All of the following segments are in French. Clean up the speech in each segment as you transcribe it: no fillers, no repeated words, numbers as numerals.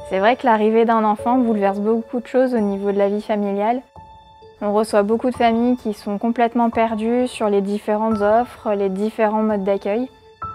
C'est vrai que l'arrivée d'un enfant bouleverse beaucoup de choses au niveau de la vie familiale. On reçoit beaucoup de familles qui sont complètement perdues sur les différentes offres, les différents modes d'accueil.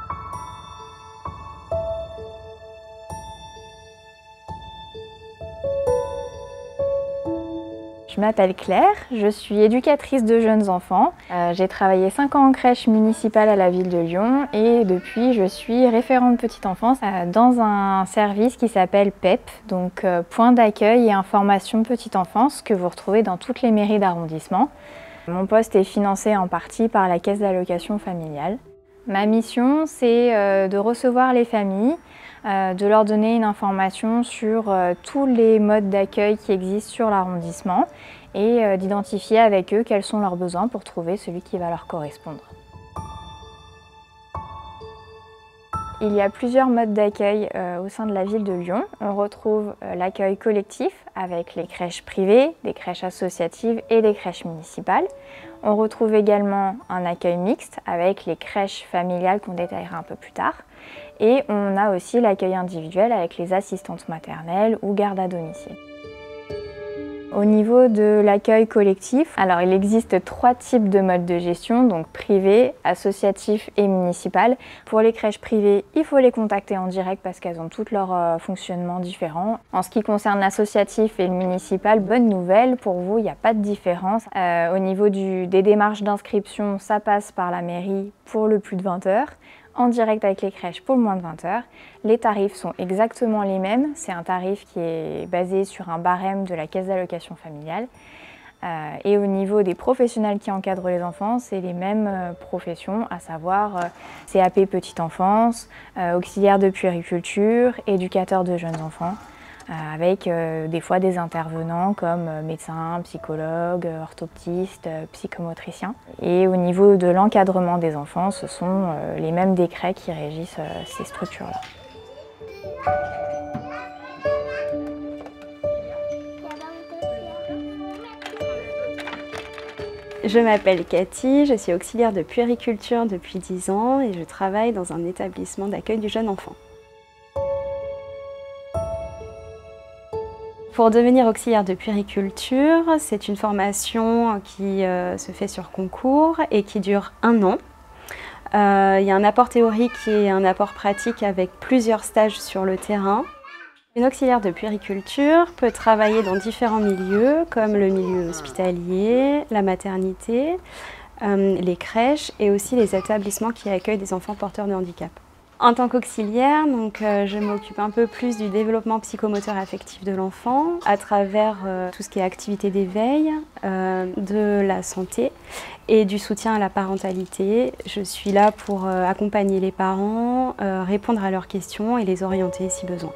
Je m'appelle Claire, je suis éducatrice de jeunes enfants. J'ai travaillé 5 ans en crèche municipale à la ville de Lyon et depuis je suis référente petite enfance dans un service qui s'appelle PEP, donc point d'accueil et information petite enfance que vous retrouvez dans toutes les mairies d'arrondissement. Mon poste est financé en partie par la caisse d'allocation familiale. Ma mission, c'est de recevoir les familles, de leur donner une information sur tous les modes d'accueil qui existent sur l'arrondissement et d'identifier avec eux quels sont leurs besoins pour trouver celui qui va leur correspondre. Il y a plusieurs modes d'accueil au sein de la ville de Lyon. On retrouve l'accueil collectif avec les crèches privées, des crèches associatives et des crèches municipales. On retrouve également un accueil mixte avec les crèches familiales qu'on détaillera un peu plus tard. Et on a aussi l'accueil individuel avec les assistantes maternelles ou gardes à domicile. Au niveau de l'accueil collectif, alors il existe 3 types de modes de gestion, donc privé, associatif et municipal. Pour les crèches privées, il faut les contacter en direct parce qu'elles ont toutes leurs fonctionnements différents. En ce qui concerne l'associatif et le municipal, bonne nouvelle, pour vous, il n'y a pas de différence. Au niveau des démarches d'inscription, ça passe par la mairie pour le plus de 20 heures. En direct avec les crèches pour le moins de 20 heures. Les tarifs sont exactement les mêmes. C'est un tarif qui est basé sur un barème de la caisse d'allocation familiale. Et au niveau des professionnels qui encadrent les enfants, c'est les mêmes professions, à savoir CAP petite enfance, auxiliaire de puériculture, éducateur de jeunes enfants, avec des fois des intervenants comme médecins, psychologues, orthoptistes, psychomotriciens. Et au niveau de l'encadrement des enfants, ce sont les mêmes décrets qui régissent ces structures-là. Je m'appelle Cathy, je suis auxiliaire de puériculture depuis 10 ans et je travaille dans un établissement d'accueil du jeune enfant. Pour devenir auxiliaire de puériculture, c'est une formation qui se fait sur concours et qui dure 1 an. Il y a un apport théorique et un apport pratique avec plusieurs stages sur le terrain. Une auxiliaire de puériculture peut travailler dans différents milieux, comme le milieu hospitalier, la maternité, les crèches et aussi les établissements qui accueillent des enfants porteurs de handicap. En tant qu'auxiliaire, je m'occupe un peu plus du développement psychomoteur affectif de l'enfant à travers tout ce qui est activité d'éveil, de la santé et du soutien à la parentalité. Je suis là pour accompagner les parents, répondre à leurs questions et les orienter si besoin.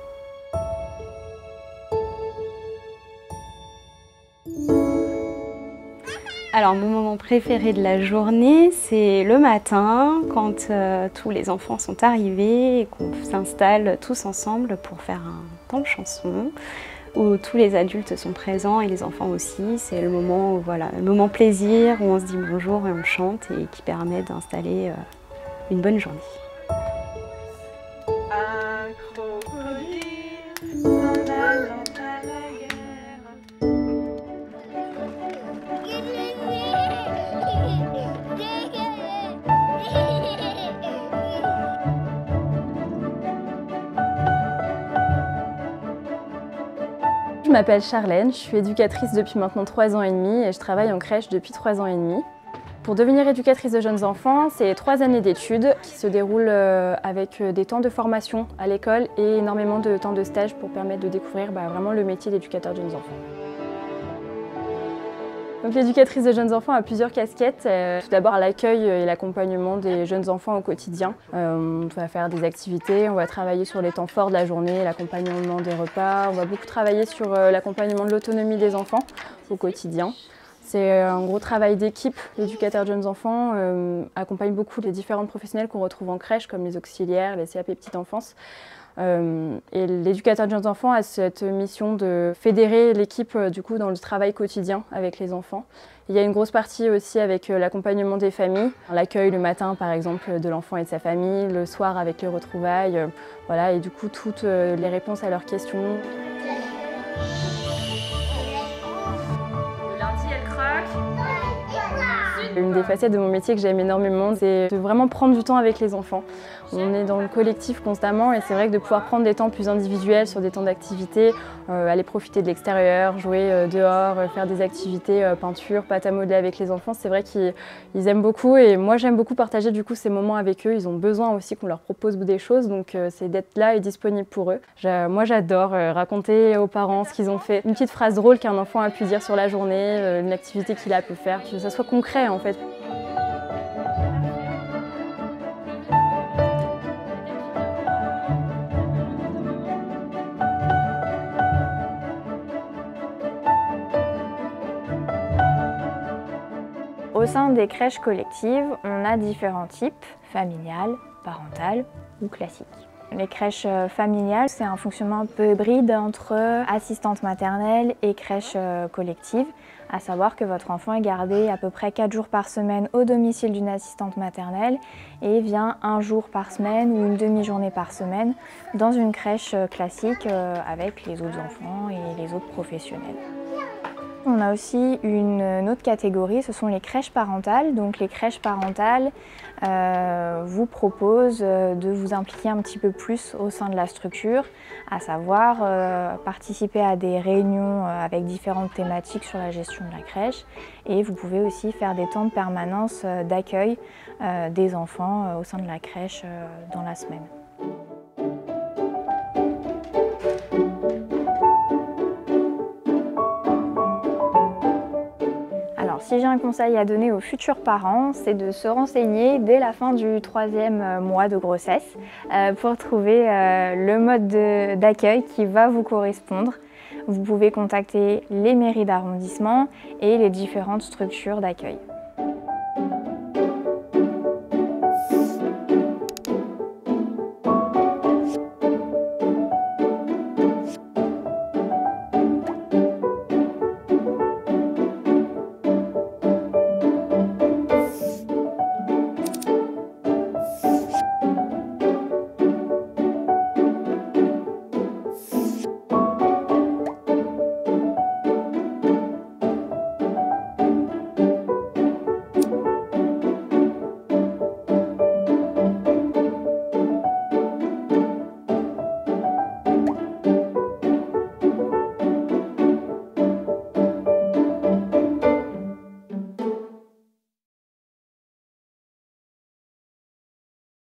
Alors mon moment préféré de la journée, c'est le matin, quand tous les enfants sont arrivés et qu'on s'installe tous ensemble pour faire un temps de chanson, où tous les adultes sont présents et les enfants aussi. C'est le moment, le moment plaisir, où on se dit bonjour et on chante et qui permet d'installer une bonne journée. Je m'appelle Charlène, je suis éducatrice depuis maintenant 3 ans et demi et je travaille en crèche depuis 3 ans et demi. Pour devenir éducatrice de jeunes enfants, c'est 3 années d'études qui se déroulent avec des temps de formation à l'école et énormément de temps de stage pour permettre de découvrir vraiment le métier d'éducateur de jeunes enfants. Donc l'éducatrice de jeunes enfants a plusieurs casquettes. Tout d'abord l'accueil et l'accompagnement des jeunes enfants au quotidien. On va faire des activités, on va travailler sur les temps forts de la journée, l'accompagnement des repas. On va beaucoup travailler sur l'accompagnement de l'autonomie des enfants au quotidien. C'est un gros travail d'équipe. L'éducateur de jeunes enfants accompagne beaucoup les différents professionnels qu'on retrouve en crèche, comme les auxiliaires, les CAP petite enfance. Et l'éducateur de jeunes enfants a cette mission de fédérer l'équipe dans le travail quotidien avec les enfants. Il y a une grosse partie aussi avec l'accompagnement des familles, l'accueil le matin par exemple de l'enfant et de sa famille, le soir avec les retrouvailles, voilà, et du coup toutes les réponses à leurs questions. Le lundi elle croque. Une des facettes de mon métier que j'aime énormément, c'est de vraiment prendre du temps avec les enfants. On est dans le collectif constamment et c'est vrai que de pouvoir prendre des temps plus individuels sur des temps d'activité, aller profiter de l'extérieur, jouer dehors, faire des activités peinture, pâte à modeler avec les enfants, c'est vrai qu'ils aiment beaucoup et moi j'aime beaucoup partager du coup ces moments avec eux. Ils ont besoin aussi qu'on leur propose des choses, donc c'est d'être là et disponible pour eux. Moi j'adore raconter aux parents ce qu'ils ont fait. Une petite phrase drôle qu'un enfant a pu dire sur la journée, une activité qu'il a pu faire, que ça soit concret en fait. Au sein des crèches collectives, on a différents types, familiales, parentales ou classiques. Les crèches familiales, c'est un fonctionnement un peu hybride entre assistante maternelle et crèche collective, à savoir que votre enfant est gardé à peu près 4 jours par semaine au domicile d'une assistante maternelle et vient 1 jour par semaine ou une demi-journée par semaine dans une crèche classique avec les autres enfants et les autres professionnels. On a aussi une autre catégorie, ce sont les crèches parentales. Donc les crèches parentales vous proposent de vous impliquer un petit peu plus au sein de la structure, à savoir participer à des réunions avec différentes thématiques sur la gestion de la crèche. Et vous pouvez aussi faire des temps de permanence d'accueil des enfants au sein de la crèche dans la semaine. Si j'ai un conseil à donner aux futurs parents, c'est de se renseigner dès la fin du 3e mois de grossesse pour trouver le mode d'accueil qui va vous correspondre. Vous pouvez contacter les mairies d'arrondissement et les différentes structures d'accueil.